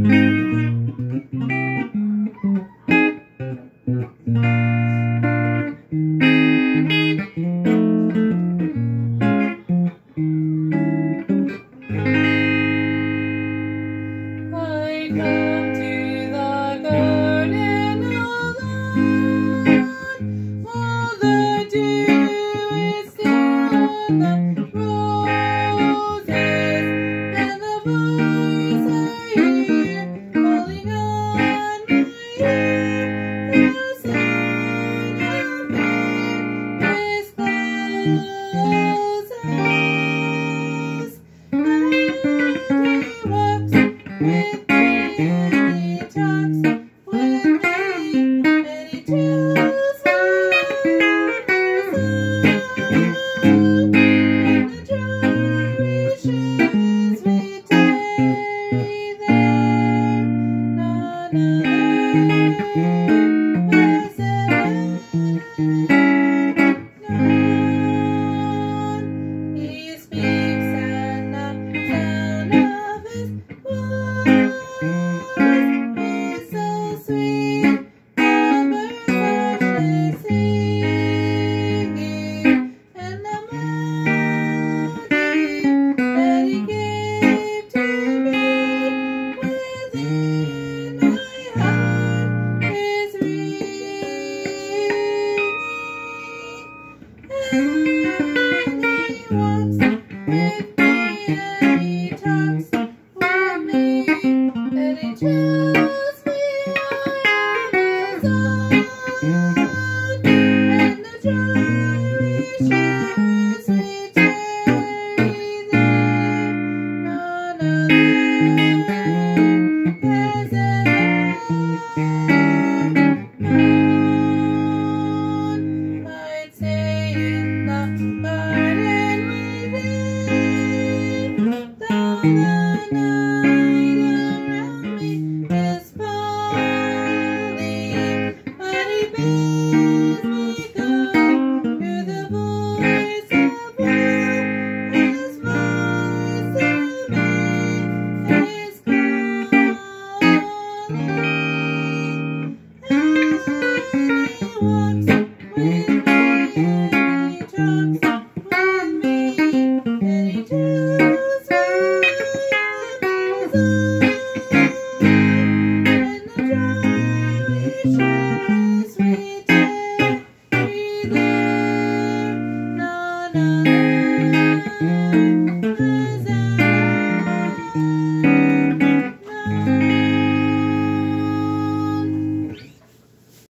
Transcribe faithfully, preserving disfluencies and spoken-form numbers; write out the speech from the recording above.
come to the garden alone, while the dew is still on the roses, and the voice I hear calling on my ear, the sound of endless closes, and he walks with Thank you.